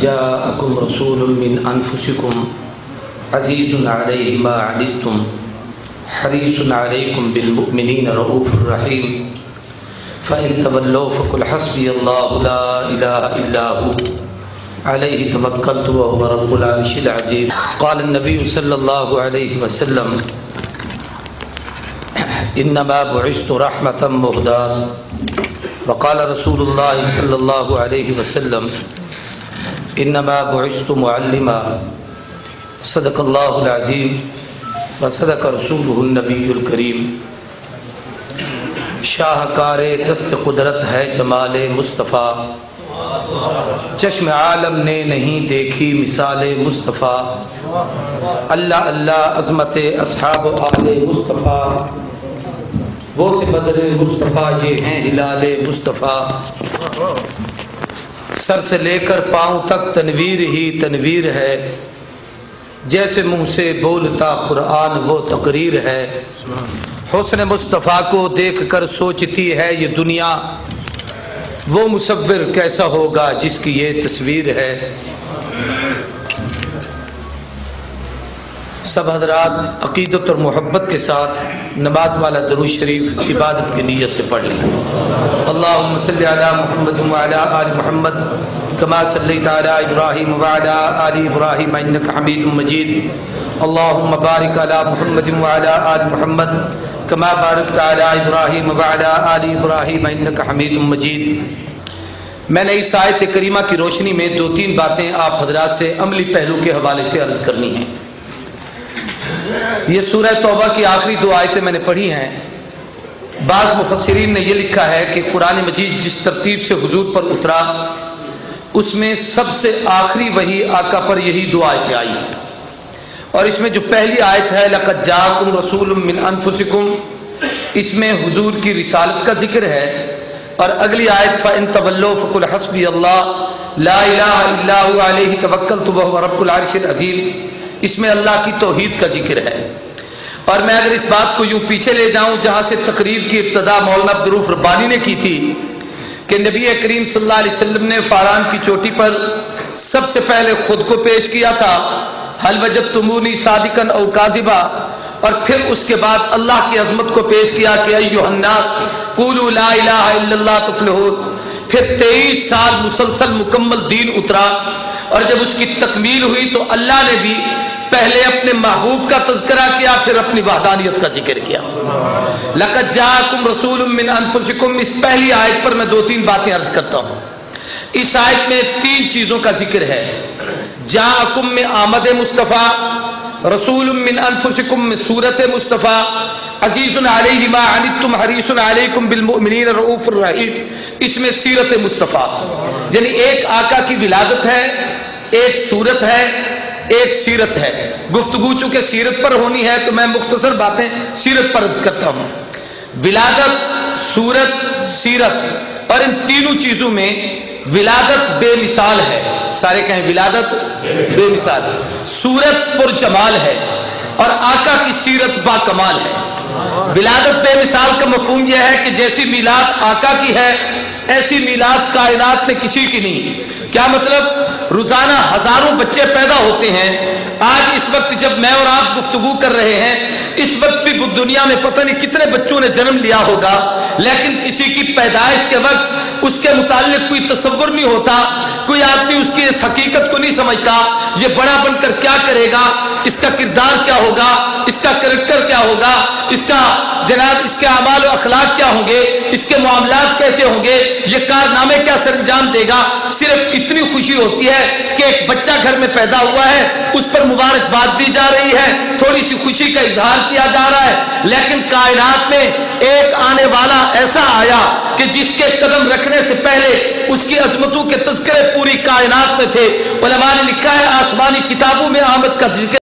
جاءکم رسول من انفسکم عزیز علیہ ما عنتم حریص علیکم بالمؤمنین رؤوف الرحیم فإن تولوا فقل حسبی اللہ لا الہ الا هو علیہ توکلت وهو رب العرش العظیم۔ قال النبی صلی اللہ علیہ وسلم انما بعثت رحمة مهداة، وقال رسول اللہ صلی اللہ علیہ وسلم انما بعثت معلما، صدق اللہ العظیم وصدق رسولہ النبی الکریم۔ شاہکار دست قدرت ہے جمال مصطفیٰ، چشم عالم نے نہیں دیکھی مثال مصطفیٰ۔ اللہ اللہ عظمت اصحاب آل مصطفیٰ، وہ تھے بدر مصطفیٰ، یہ ہیں ہلال مصطفیٰ۔ سر سے لے کر پاؤں تک تنویر ہی تنویر ہے، جیسے منہ سے بولتا قرآن وہ تقریر ہے۔ حسن مصطفیٰ کو دیکھ کر سوچتی ہے یہ دنیا، وہ مصور کیسا ہوگا جس کی یہ تصویر ہے۔ سب حضرات عقیدت اور محبت کے ساتھ نماز والا درود شریف عبادت کی نیت سے پڑھ لیں۔ اللہم صلی علی محمد وعلی آل محمد کما صلیت علی ابراہیم وعلی آل ابراہیم انک حمید مجید۔ اللہم بارک علی محمد وعلی آل محمد کما بارکت علی ابراہیم وعلی آل ابراہیم انک حمید مجید۔ میں نے اس آیت کریمہ کی روشنی میں دو تین باتیں آپ حضرات سے عملی پہلو کے حوالے سے عرض کرنی ہیں۔ یہ سورہ توبہ کی آخری دو آیتیں میں نے پڑھی ہیں۔ بعض مفسرین نے یہ لکھا ہے کہ قرآن مجید جس ترتیب سے حضور پر اترا، اس میں سب سے آخری وحی آقا پر یہی دو آیتیں آئی ہیں، اور اس میں جو پہلی آیت ہے لقد جاءکم رسول من انفسکم، اس میں حضور کی رسالت کا ذکر ہے، اور اگلی آیت فَإِن تَوَلَّوْا فَقُلْ حَسْبِيَ اللَّهُ لَا إِلَٰهَ إِلَّا هُوَ عَلَيْهِ تَوَكَّلْتُ وَهُوَ رَبُّ الْعَرْشِ الْعَظِيمِ۔ اس میں اللہ کی توحید کا ذکر ہے۔ اور میں اگر اس بات کو یوں پیچھے لے جاؤں جہاں سے تقریر کی ابتدا مولانا عبدالرؤوف ربانی نے کی تھی کہ نبی کریم صلی اللہ علیہ وسلم نے فاران کی چوٹی پر سب سے پہلے خود کو پیش کیا تھا، حل وجدتمونی صادقا او کاذبا، اور پھر اس کے بعد اللہ کی عظمت کو پیش کیا کہ ایھا الناس قولوا لا الہ الا اللہ تفلحون۔ پھر 23 سال مسلسل مکمل دین اترا، اور جب اس کی تکمیل ہوئی تو اللہ نے بھی پہلے اپنے محبوب کا تذکرہ کیا، پھر اپنی وحدانیت کا ذکر کیا۔ لقد جاءکم رسول من انفسکم، اس پہلی آیت پر میں دو تین باتیں عرض کرتا ہوں۔ اس آیت میں تین چیزوں کا ذکر ہے۔ جاءکم میں آمد مصطفیٰ، رسول من انفسکم میں صورت مصطفیٰ، عزیز علیہ ما عنتم حریص علیکم بالمؤمنین رؤوف الرحیم، اس میں سیرت مصطفیٰ، یعنی ایک آقا کی ولادت ہے، ایک صورت ہے، ایک سیرت ہے۔ گفتگو چونکہ سیرت پر ہونی ہے تو میں مختصر باتیں سیرت پر عرض کرتا ہوں۔ ولادت، صورت، سیرت، اور ان تینوں چیزوں میں ولادت بے مثال ہے، سارے کہیں ولادت بے مثال، صورت پر جمال ہے، اور آقا کی سیرت با کمال ہے۔ ولادت بے مثال کا مفہوم یہ ہے کہ جیسی میلاد آقا کی ہے ایسی میلاد کائنات میں کسی کی نہیں۔ کیا مطلب؟ روزانہ ہزاروں بچے پیدا ہوتے ہیں۔ آج اس وقت جب میں اور آپ گفتگو کر رہے ہیں، اس وقت بھی دنیا میں پتہ نہیں کتنے بچوں نے جنم لیا ہوگا، لیکن کسی کی پیدائش کے وقت اس کے متعلق کوئی تصور نہیں ہوتا، کوئی آدمی اس کی اس حقیقت کو نہیں سمجھتا، یہ بڑا بن کر کیا کرے گا، اس کا کردار کیا ہوگا، اس کا کریکٹر کیا ہوگا، اس کا جناب اس کے اعمال و اخلاق کیا ہوں گے، اس کے معاملات کیسے ہوں گے، یہ کارنامے کیا سر انجام دے گا۔ صرف اتنی خوشی ہوتی ہے کہ ایک بچہ گھر میں پیدا ہوا ہے، اس پر مبارکباد دی جا رہی ہے، تھوڑی سی خوشی کا اظہار کیا جا رہا ہے، لیکن کائنات میں ایک آنے والا ایسا آیا کہ جس کے قدم رکھنے سے پہلے اس کی عظمتوں کے تذکرے پوری کائنات میں تھے۔ علماء نے لکھا ہے آسمانی کتابوں میں آمد کا ذکر